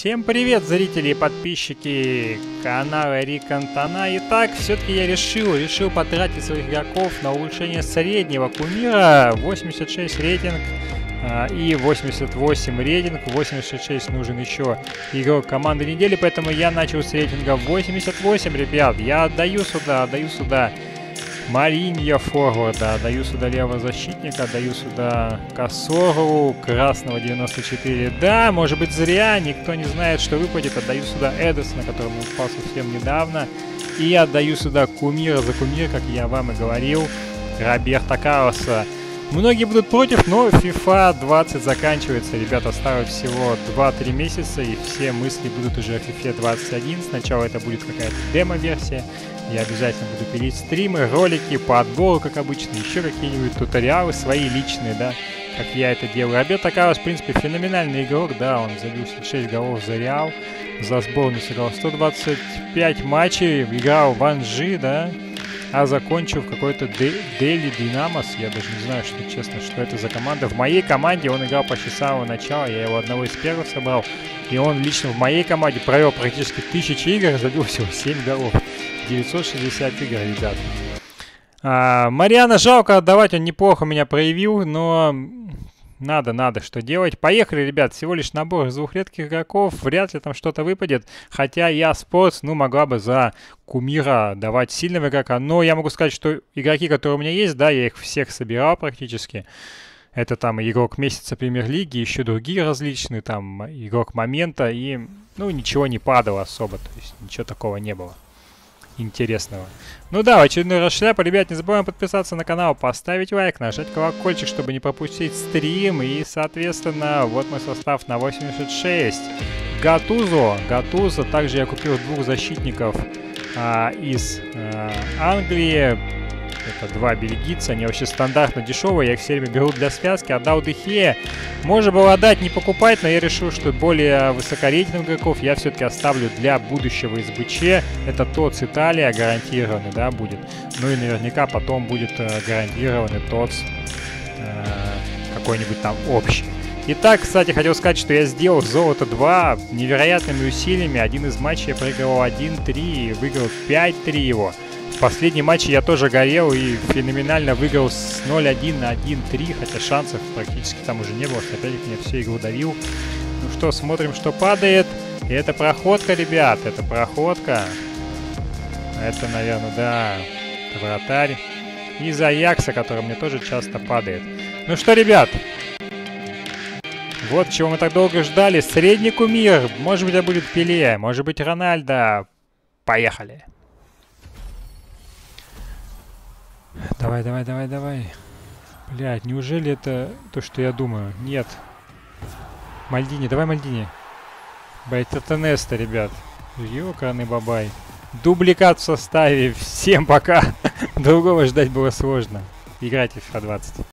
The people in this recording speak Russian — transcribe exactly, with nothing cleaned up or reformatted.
Всем привет, зрители и подписчики канала Рик Антона. Итак, все-таки я решил, решил потратить своих игроков на улучшение среднего кумира. восемьдесят шесть рейтинг а, и восемьдесят восемь рейтинг. восемьдесят шесть нужен еще игрок команды недели, поэтому я начал с рейтинга восемьдесят восемь, ребят. Я отдаю сюда, отдаю сюда Маринья форварда, даю сюда левого защитника, даю сюда Косору, красного девяносто четыре. Да, может быть зря, никто не знает, что выпадет. Отдаю сюда Эдесона, который упал совсем недавно. И отдаю сюда кумира за кумир, как я вам и говорил, Роберто Карлоса. Многие будут против, но FIFA двадцать заканчивается, ребята, осталось всего два-три месяца, и все мысли будут уже о FIFA двадцать один. Сначала это будет какая-то демо-версия. Я обязательно буду пилить стримы, ролики по отбору, как обычно, еще какие-нибудь туториалы свои личные, да, как я это делаю. Роберто Карлос, в принципе, феноменальный игрок, да, он забил шесть голов за Реал, за сборную сыграл сто двадцать пять матчей, играл в Анжи, да, а закончил в какой-то Дели Динамос. Я даже не знаю, что честно, что это за команда. В моей команде он играл почти с самого начала, я его одного из первых собрал, и он лично в моей команде провел практически тысячи игр, забил всего семь голов. девятьсот шестьдесят игр, ребят. А, Мариана жалко отдавать, он неплохо меня проявил, но надо, надо что делать. Поехали, ребят, всего лишь набор из двух редких игроков, вряд ли там что-то выпадет. Хотя я спортс, ну, могла бы за кумира давать сильного игрока, но я могу сказать, что игроки, которые у меня есть, да, я их всех собирал практически. Это там игрок месяца премьер-лиги, еще другие различные, там игрок момента, и, ну, ничего не падало особо, то есть ничего такого не было интересного. Ну да, в очередной раз шляпа. Ребят, не забываем подписаться на канал, поставить лайк, нажать колокольчик, чтобы не пропустить стрим. И, соответственно, вот мой состав на восемьдесят шесть. Гатузо. Гатузо. Также я купил двух защитников а, из а, Англии. Это два бельгийца, они вообще стандартно дешевые, я их все время беру для связки. Отдал Дехе. Можно было отдать, не покупать, но я решил, что более высокорейтинговых игроков я все-таки оставлю для будущего из БЧ. Это ТОЦ Италия гарантированный, да, будет. Ну и наверняка потом будет э, гарантированный ТОЦ э, какой-нибудь там общий. Итак, кстати, хотел сказать, что я сделал золото два невероятными усилиями. Один из матчей я проигрывал один три и выиграл пять три его. В последнем матче я тоже горел и феноменально выиграл с ноль один на один три, хотя шансов практически там уже не было. Опять меня всю игру давил. Ну что, смотрим, что падает. И это проходка, ребят, это проходка. Это, наверное, да, вратарь. Из Аякса, который мне тоже часто падает. Ну что, ребят, вот чего мы так долго ждали. Средний кумир. Может быть, это будет Пеле, может быть, Рональдо. Поехали. Давай, давай, давай, давай. Блядь, неужели это то, что я думаю? Нет. Мальдини, давай Мальдини. Байтата Неста, ребят. Ёкарный бабай. Дубликат в составе. Всем пока. Другого ждать было сложно. Играйте в FIFA двадцать.